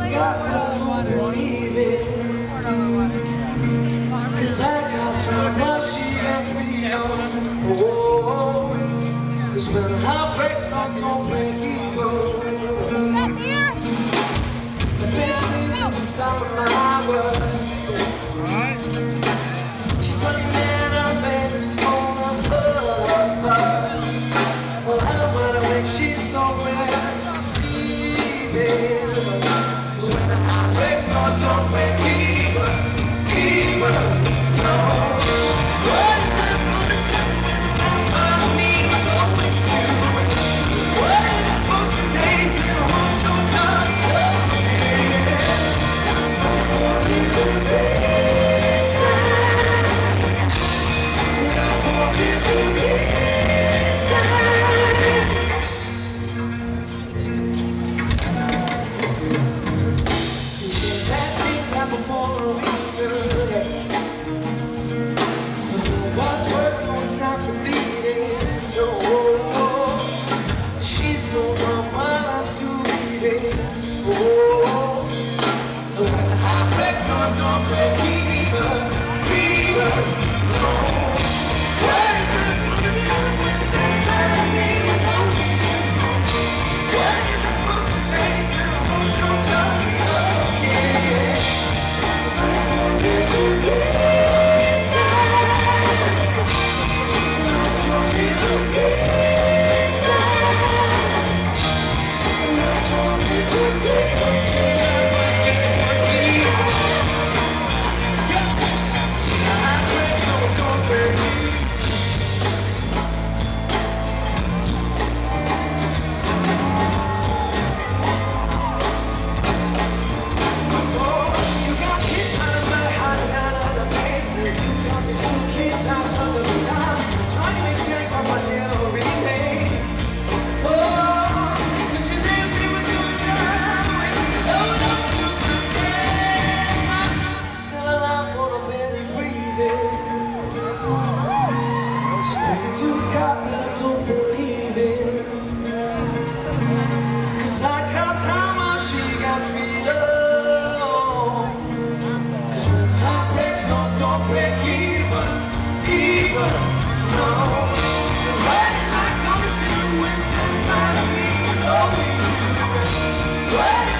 got that I don't believe it. 'Cause I got time while she got freedom. Oh, 'cause when a heart breaks, my don't break even. The best thing in some of my words. She's running in her bed, it's gonna hurt her. Well, I wanna make she's somewhere sleeping. 'Cause when the heart breaks, my don't break even. No. What am I gonna do when the best part of me is always you? What am I supposed to say when I want your love? Don't break even, no. What am I gonna do when the best part of me is always you? What am I supposed to say when I want your love? Oh, yeah. I forget to be sad. I forget to be sad. I forget to be sad. Don't break even, no. What am I gonna do when the best part of me is always you? What